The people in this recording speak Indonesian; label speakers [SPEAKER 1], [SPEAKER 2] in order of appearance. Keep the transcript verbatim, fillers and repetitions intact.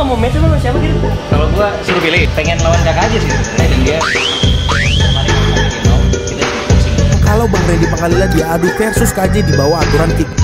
[SPEAKER 1] nggak mau match sama siapa gitu?
[SPEAKER 2] Kalau gua suruh pilih, pengen lawan kakak aja sih. Dan dia
[SPEAKER 3] Kalau Bang Randy Pangalila diadu versus K J di bawah aturan kick.